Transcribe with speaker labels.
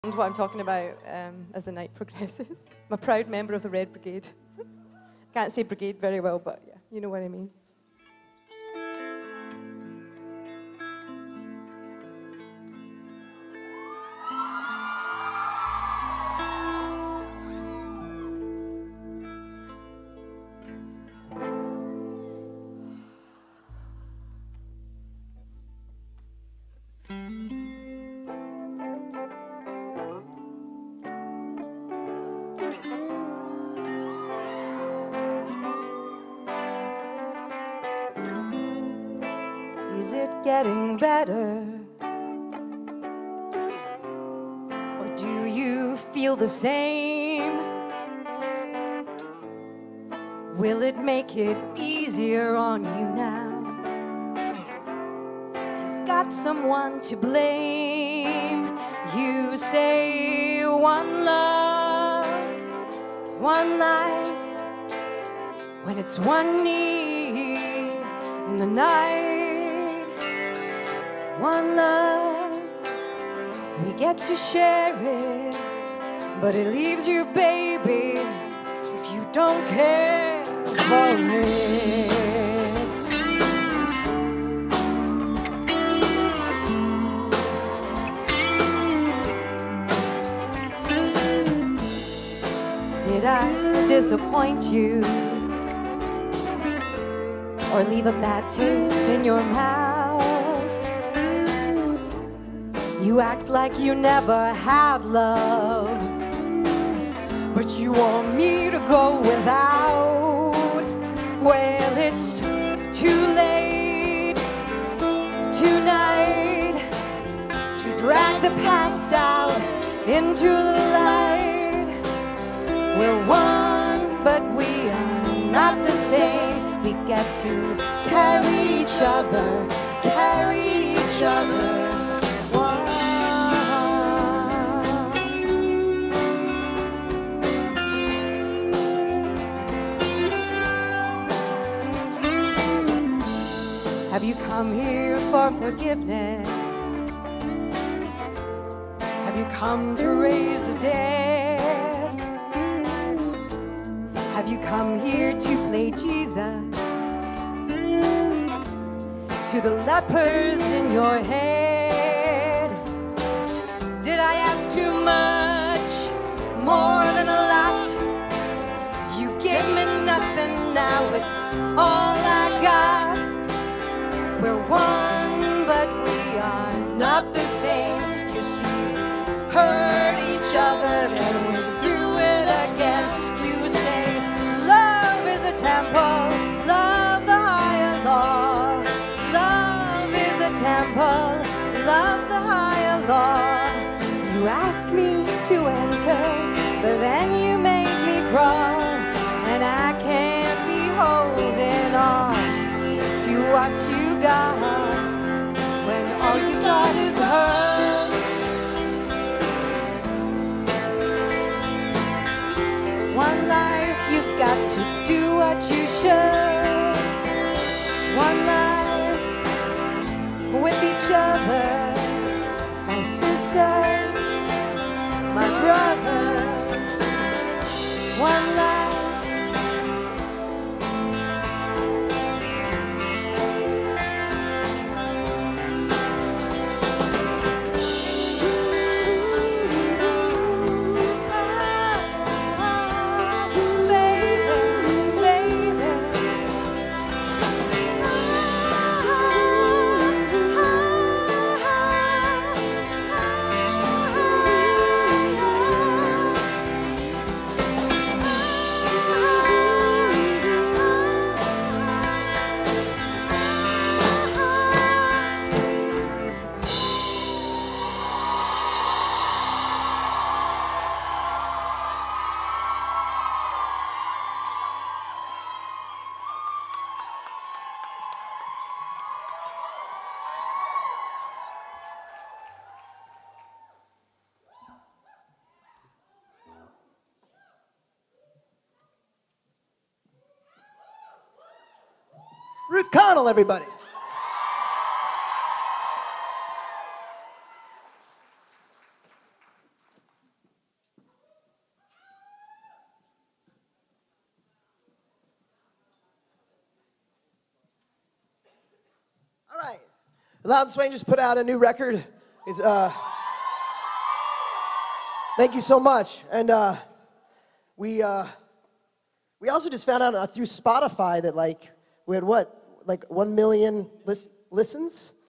Speaker 1: What I'm talking about as the night progresses. I'm a proud member of the Red Brigade. Can't say brigade very well, but yeah, you know what I mean. Is it getting better? Or do you feel the same? Will it make it easier on you now? You've got someone to blame. You say one love, one life, when it's one need in the night. One love, we get to share it, but it leaves you, baby, if you don't care for it. Did I disappoint you or leave a bad taste in your mouth? You act like you never had love, but you want me to go without. Well, it's too late tonight to drag the past out into the light. We're one, but we are not the same. We get to carry each other, carry each other. Have you come here for forgiveness? Have you come to raise the dead? Have you come here to play Jesus to the lepers in your head? Did I ask too much, more than a lot? You give me nothing, now it's all I got. We're one, but we are not the same. You see, we hurt each other, then we do it again. You say, love is a temple, love the higher law. Love is a temple, love the higher law. You ask me to enter, but then you make me crawl, and I can't be holding on to what you got when all you got is hurt. One life, you've got to do what you should. One life with each other, my sisters, my brothers. One life.
Speaker 2: Ruth Connell, everybody. Louden Swain just put out a new record. Thank you so much. And we also just found out through Spotify that like we had what, like 1 million listens.